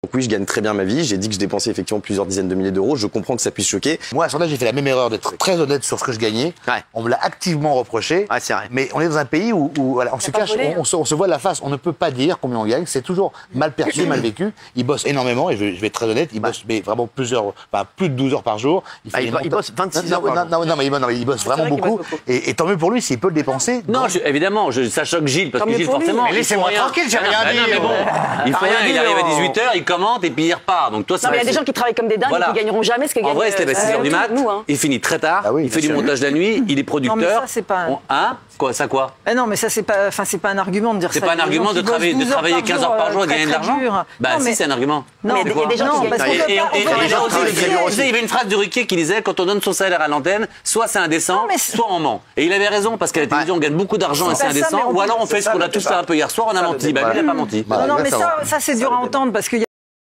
Oui, je gagne très bien ma vie. J'ai dit que je dépensais effectivement plusieurs dizaines de milliers d'euros. Je comprends que ça puisse choquer. Moi, à ce moment-là, j'ai fait la même erreur d'être très honnête sur ce que je gagnais. Ouais. On me l'a activement reproché. Ouais, c'est vrai. Mais on est dans un pays où voilà, on se cache, on se voit la face. On ne peut pas dire combien on gagne. C'est toujours mal perçu, mal vécu. Il bosse énormément, et je vais être très honnête, il bosse mais vraiment plus de 12 heures par jour. Il bosse 26 heures par jour. Non, mais il bosse vraiment beaucoup. Et tant mieux pour lui, s'il peut le dépenser. Non, évidemment, ça choque Gilles, parce que Gilles, forcément. Mais laissez-moi tranquille, j'ai rien dit. Mais bon, il fait rien, il arrive à 18h, il commente et puis il repart. Donc toi, Non, mais il y a des gens qui travaillent comme des dingues et qui gagneront jamais ce que gagne. En vrai, il se lève à 6h du mat, il finit très tard, il fait du montage la nuit, il est producteur. Non, mais ça, c'est pas... Hein? Quoi, ça quoi? Non, mais ça, c'est pas un argument de dire ça. C'est pas un argument de travailler 15 heures par jour et gagner de l'argent? Bah si, c'est un argument. Non, mais il y a des gens qui gagnent. Il y avait une phrase de Ruquier qui disait, quand on donne son salaire à l'antenne, soit c'est indécent, soit on ment. Et il avait raison, parce qu'à la télévision, on gagne beaucoup d'argent et c'est indécent, ou alors on fait ce qu'on a tous fait un peu hier soir, on a menti. Bah lui, il n'a pas menti. Non, mais ça, c'est dur à entendre, parce que